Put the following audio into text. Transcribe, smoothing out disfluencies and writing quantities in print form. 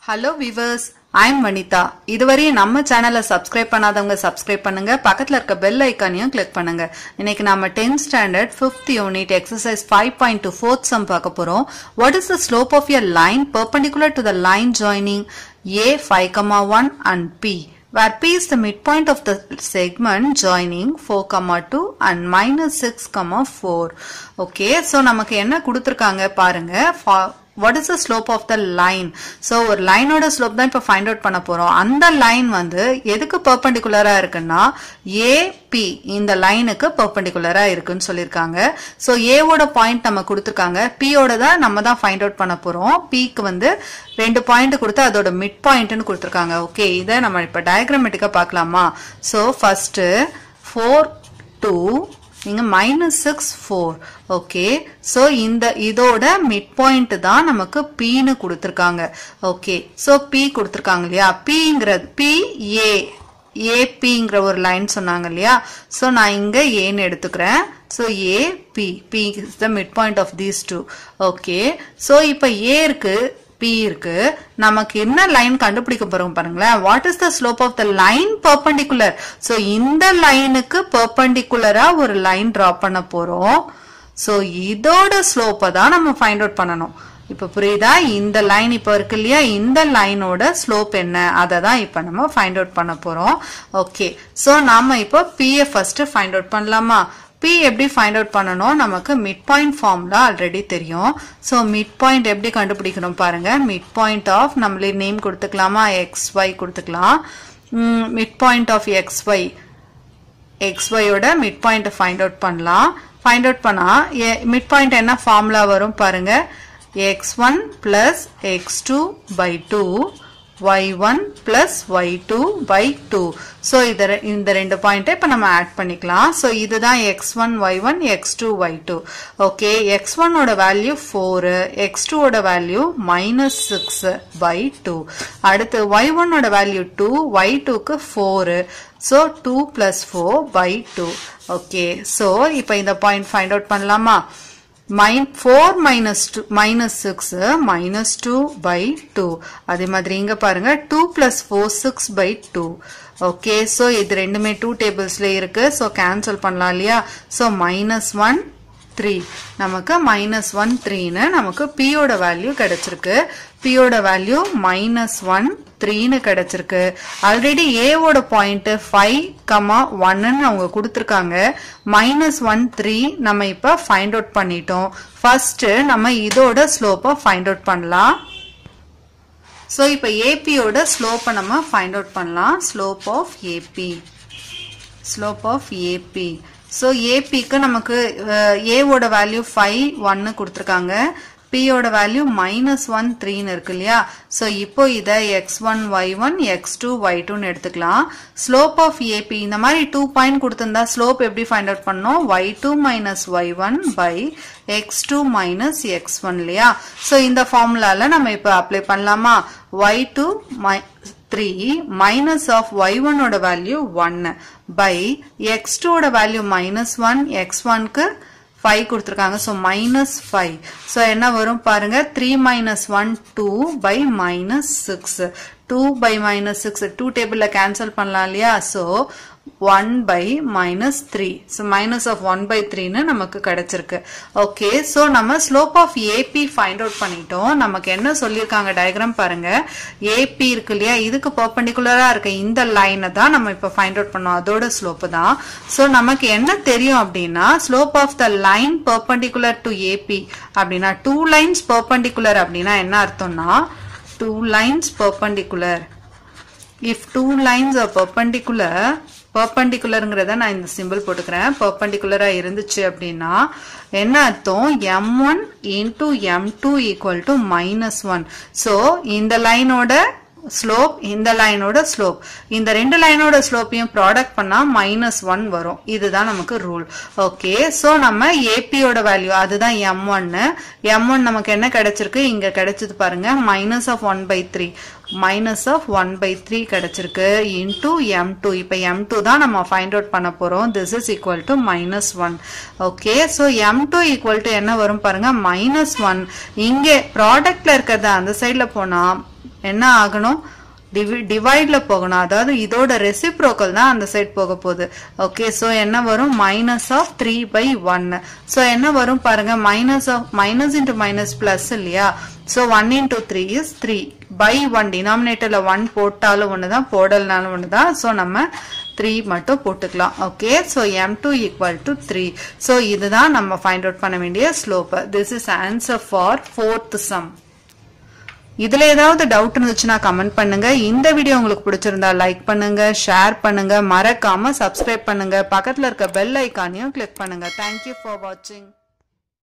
Hello viewers, I am Vanitha. இதுவரை நம்ம சேனலை சப்ஸ்கிரைப் பண்ணாதவங்க சப்ஸ்கிரைப் பண்ணுங்க. பக்கத்துல இருக்க பெல் ஐகானையும் கிளிக் பண்ணுங்க. இன்னைக்கு நாம 10th standard 5th unit exercise 5.2 fourth sum பார்க்க போறோம். What is the slope of a line perpendicular to the line joining A 5,1 and P? Where P is the midpoint of the segment joining 4,2 and minus 6,4. Okay, so நமக்கு என்ன கொடுத்திருக்காங்க பாருங்க. What is the slope of the line? So ஒரு line ஓட slope தான் இப்ப find out பண்ண போறோம். அந்த line வந்து எதுக்கு perpendicular-ஆ இருக்குன்னா AP இந்த லைனுக்கு perpendicular-ஆ இருக்குன்னு சொல்லிருக்காங்க. So A ஓட பாயிண்ட் நம்ம கொடுத்திருக்காங்க. P ஓட தான் நம்ம தான் find out பண்ண போறோம். P க்கு வந்து ரெண்டு பாயிண்ட் கொடுத்து அதோட மிட் பாயிண்ட்னு கொடுத்திருக்காங்க. ஓகே, இதை நம்ம இப்ப டயக்ராமேட்டிக்கா பார்க்கலாமா? So first 4 2 இங்க minus 6 4. ஓகே, சோ இதோட மிட் பாயிண்ட் தான் நமக்கு P னு கொடுத்திருக்காங்க. ஓகே, சோ P கொடுத்திருக்காங்க இல்லையா? Pங்கிறது PA APங்கிற ஒரு லைன் சொன்னாங்க இல்லையா? சோ நான் இங்க A ன்னு எடுத்துக்கிறேன். So AP P is the midpoint of these two. Okay, so இப்ப A இருக்கு P இருக்கு. நமக்கு என்ன லைன் கண்டுபிடிக்க போறோம் பாருங்களேன். What is the slope of the line perpendicular? So இந்த லைனுக்கு perpendicular-ஆ ஒரு லைன் டிரா பண்ண போறோம். So இதோட ஸ்லோப்பை தான் நம்ம ஃபைண்ட் அவுட் பண்ணணும். இப்ப புரியுதா? இந்த லைன் இப்ப இருக்கு இல்லையா? இந்த லைனோட ஸ்லோப் என்ன? அதை தான் இப்ப நம்ம ஃபைண்ட் அவுட் பண்ண போறோம். ஓகே, சோ நாம இப்போ P ஃபர்ஸ்ட் ஃபைண்ட் அவுட் பண்ணலாமா? P எப்படி ஃபைண்ட் அவுட் பண்ணணும்? நமக்கு மிட் பாயிண்ட் ஃபார்முலா ஆல்ரெடி தெரியும். சோ மிட் பாயிண்ட் எப்படி கண்டுபிடிக்கணும் பாருங்க. மிட் பாயிண்ட் ஆஃப் நம்மளே நேம் கொடுத்துக்கலாமா? XY கொடுத்துக்கலாம். மிட் பாயிண்ட் ஆஃப் XY ஓட மிட் பாயிண்ட் ஃபைண்ட் அவுட் பண்ணலாம். ஃபைண்ட் அவுட் பண்ணா மிட் பாயிண்ட் என்ன ஃபார்முலா வரும் பாருங்க. x1 plus x2 by 2 y1 plus y2 by 2. so இந்த ரெண்டு பாயிண்ட் இப்ப நம்ம ஆட் பண்ணிக்கலாம். so இதுதான் x1 y1 x2 y2. Okay, x1 ஓட வேல்யூ 4, x2 ஓட வேல்யூ -6 by 2. அடுத்து y1 ஓட வேல்யூ 2, y2 க்கு 4. so 2 plus 4 by 2. Okay, so இப்ப இந்த பாயிண்ட் ஃபைண்ட் அவுட் பண்ணலாமா? 4 minus 6 minus 2 by 2. அதே மாதிரி இங்க பாருங்க 2 plus 4 6 by 2. ஓகே, சோ இது ரெண்டுமே 2 டேபிள்ஸ்ல இருக்கு. சோ கேன்சல் பண்ணலாம் இல்லையா? சோ -1 3 நமக்கு -1 3 ன்னு நமக்கு P ஓட வேல்யூ கிடைச்சிருக்கு. P ஓட வேல்யூ -1 3 ன்னு கிடைச்சிருக்கு. ஆல்ரெடி A ஓட பாயிண்ட் 5,1 ன்னு அவங்க கொடுத்திருக்காங்க. -1 3 நம்ம இப்ப ஃபைண்ட் அவுட் பண்ணிட்டோம். ஃபர்ஸ்ட் நம்ம இதோட ஸ்லோப்பை ஃபைண்ட் அவுட் பண்ணலாம். சோ இப்ப AP ஓட ஸ்லோப்பை நம்ம ஃபைண்ட் அவுட் பண்ணலாம். Slope of AP. so AP க்கு நமக்கு A ஓட வேல்யூ 5 1 கொடுத்திருக்காங்க. P ஓட வேல்யூ -1 3 ன்னு இருக்கு இல்லையா? சோ இப்போ இத x1 y1 x2 y2 ன்னு எடுத்துக்கலாம். ஸ்லோப் ஆஃப் AP இந்த மாதிரி 2 பாயிண்ட் கொடுத்திருந்தா ஸ்லோப் எப்படி ஃபைண்ட் அவுட் பண்ணோம்? y2 minus y1 by x2 minus x1 இல்லையா? சோ இந்த ஃபார்முலால நம்ம இப்ப அப்ளை பண்ணலாமா? y2 3 minus of y1 ஓட வேல்யூ 1 by x2 ஓட வேல்யூ -1 x1 க்கு 5 கொடுத்திருக்காங்க. so -5. so என்ன வரும் பாருங்க? 3 minus 1 2 by -6. 2 by -6 2 டேபிள்ல கேன்சல் பண்ணலாம் இல்லையா? so 1 by -3. so minus of 1 by 3 ன்னு நமக்கு கிடைச்சிருக்கு. ஓகே, so நம்ம slope of AP find out பண்ணிட்டோம். நமக்கு என்ன சொல்லிருக்காங்க டயக்ராம் பாருங்க. AP இருக்கு இல்லையா? இதுக்கு பெர்பெண்டிகுலரா இருக்க இந்த லைனை தான் நம்ம இப்ப ஃபைண்ட் அவுட் பண்ணோம். அதோட ஸ்லோப் தான். so நமக்கு என்ன தெரியும் அப்படின்னா slope of the line perpendicular to AP அப்படின்னா 2 lines perpendicular அப்படின்னா என்ன அர்த்தம்னா 2 lines perpendicular. if 2 lines are perpendicularங்கிறத நான் இந்த சிம்பிள் போட்டுக்கிறேன். பெர்பெண்டிகுலரா இருந்துச்சு அப்படின்னா என்ன அர்த்தம்? m1 into m2 equal to -1. so இந்த லைனோட ஸ்லோப் இந்த லைனோட ஸ்லோப் இந்த ரெண்டு லைனோட ஸ்லோப்பையும் ப்ராடக்ட் பண்ணா -1 வரும். இதுதான் நமக்கு ரூல். ஓகே, சோ நம்ம AP ஓட வேல்யூ அதுதான் m1 நமக்கு என்ன கிடைச்சிருக்கு? இங்க கிடைச்சது பாருங்க -1/3 -1/3 கிடைச்சிருக்கு into m2. இப்ப m2 தான் நம்ம ஃபைண்ட் அவுட் பண்ண போறோம். this is equal to -1. Okay, so m2 equal to என்ன வரும் பாருங்க? -1. இங்க ப்ராடக்ட்ல இருக்கிறது அந்த சைடுல போனா என்ன ஆகணும் டிவைட்ல போகணும் அதாவது இதோட ரெசிப்ரோக்கல் தான் அந்த சைடு போக போகுது ஓகே சோ என்ன வரும் -3/1 சோ என்ன வரும் பாருங்க மைனஸ் இன்டு மைனஸ் பிளஸ் இல்லையா சோ 1 into 3 is 3/1 டினாமினேட்டர்ல 1 போட்டாலும் ஒண்ணுதான் போடலனாலும் ஒண்ணுதான் சோ நம்ம 3 மட்டும் போட்டுக்கலாம் okay so m2 equal to 3 so இதுதான் நம்ம ஃபைண்ட் அவுட் பண்ண வேண்டிய slope this is answer for fourth sum இதுல ஏதாவது டவுட் இருந்துச்சுன்னா கமெண்ட் பண்ணுங்க இந்த வீடியோ உங்களுக்கு பிடிச்சிருந்தா லைக் பண்ணுங்க ஷேர் பண்ணுங்க மறக்காம சப்ஸ்கிரைப் பண்ணுங்க பக்கத்துல இருக்க பெல் ஐகானையும் கிளிக் பண்ணுங்க Thank you for watching